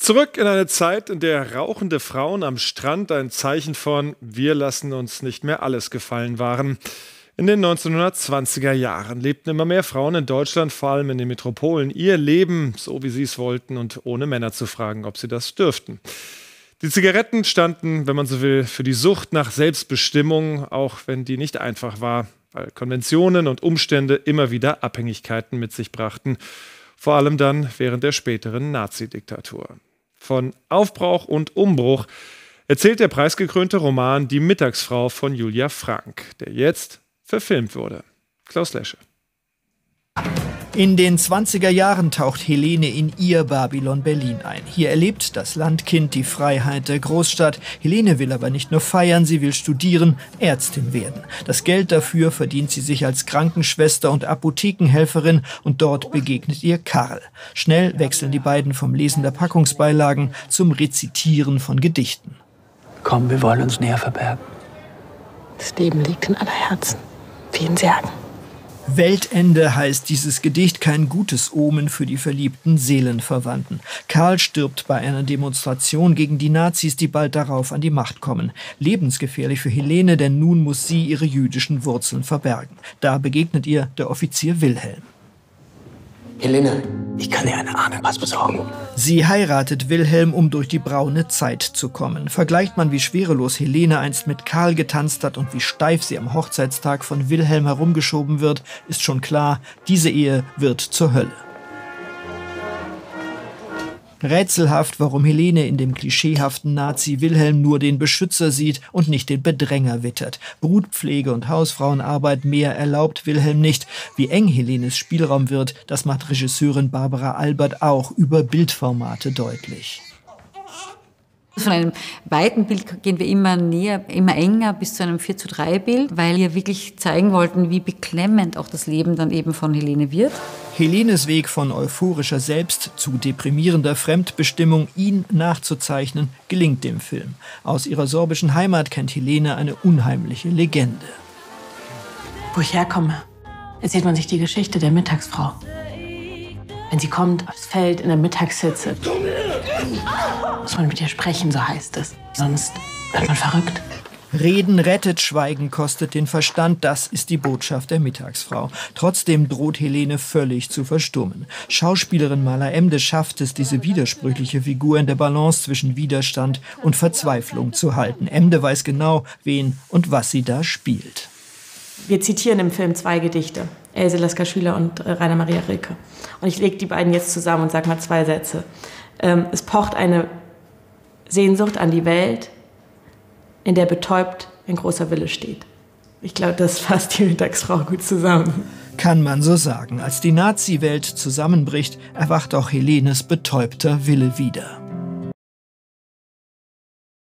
Zurück in eine Zeit, in der rauchende Frauen am Strand ein Zeichen von „Wir lassen uns nicht mehr alles gefallen" waren. In den 1920er Jahren lebten immer mehr Frauen in Deutschland, vor allem in den Metropolen, ihr Leben so, wie sie es wollten und ohne Männer zu fragen, ob sie das dürften. Die Zigaretten standen, wenn man so will, für die Sucht nach Selbstbestimmung, auch wenn die nicht einfach war, weil Konventionen und Umstände immer wieder Abhängigkeiten mit sich brachten. Vor allem dann während der späteren Nazi-Diktatur. Von Aufbruch und Umbruch erzählt der preisgekrönte Roman Die Mittagsfrau von Julia Frank, der jetzt verfilmt wurde. Klaus Lesche. In den 20er Jahren taucht Helene in ihr Babylon Berlin ein. Hier erlebt das Landkind die Freiheit der Großstadt. Helene will aber nicht nur feiern, sie will studieren, Ärztin werden. Das Geld dafür verdient sie sich als Krankenschwester und Apothekenhelferin und dort begegnet ihr Karl. Schnell wechseln die beiden vom Lesen der Packungsbeilagen zum Rezitieren von Gedichten. Komm, wir wollen uns näher verbergen. Das Leben liegt in aller Herzen, wie in Särgen. Weltende heißt dieses Gedicht, kein gutes Omen für die verliebten Seelenverwandten. Karl stirbt bei einer Demonstration gegen die Nazis, die bald darauf an die Macht kommen. Lebensgefährlich für Helene, denn nun muss sie ihre jüdischen Wurzeln verbergen. Da begegnet ihr der Offizier Wilhelm. Helene, ich kann dir eine was besorgen. Sie heiratet Wilhelm, um durch die braune Zeit zu kommen. Vergleicht man, wie schwerelos Helene einst mit Karl getanzt hat und wie steif sie am Hochzeitstag von Wilhelm herumgeschoben wird, ist schon klar, diese Ehe wird zur Hölle. Rätselhaft, warum Helene in dem klischeehaften Nazi Wilhelm nur den Beschützer sieht und nicht den Bedränger wittert. Brutpflege und Hausfrauenarbeit mehr erlaubt Wilhelm nicht. Wie eng Helenes Spielraum wird, das macht Regisseurin Barbara Albert auch über Bildformate deutlich. Von einem weiten Bild gehen wir immer näher, immer enger bis zu einem 4:3 Bild, weil wir wirklich zeigen wollten, wie beklemmend auch das Leben dann eben von Helene wird. Helenes Weg von euphorischer Selbst zu deprimierender Fremdbestimmung, ihn nachzuzeichnen, gelingt dem Film. Aus ihrer sorbischen Heimat kennt Helene eine unheimliche Legende. Wo ich herkomme, erzählt man sich die Geschichte der Mittagsfrau. Wenn sie kommt aufs Feld in der Mittagshitze, muss man mit ihr sprechen, so heißt es. Sonst wird man verrückt. Reden rettet, Schweigen kostet den Verstand, das ist die Botschaft der Mittagsfrau. Trotzdem droht Helene völlig zu verstummen. Schauspielerin Maler Emde schafft es, diese widersprüchliche Figur in der Balance zwischen Widerstand und Verzweiflung zu halten. Emde weiß genau, wen und was sie da spielt. Wir zitieren im Film 2 Gedichte, Else Lasker Schüler und Rainer Maria Rilke. Und ich lege die beiden jetzt zusammen und sage mal 2 Sätze. Es pocht eine Sehnsucht an die Welt, in der betäubt ein großer Wille steht. Ich glaube, das fasst die Mittagsfrau gut zusammen. Kann man so sagen. Als die Nazi-Welt zusammenbricht, erwacht auch Helenes betäubter Wille wieder.